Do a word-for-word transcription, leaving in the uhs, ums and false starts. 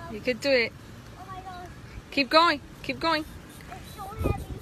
You could do it. Oh my gosh. Keep going. Keep going. It's so heavy.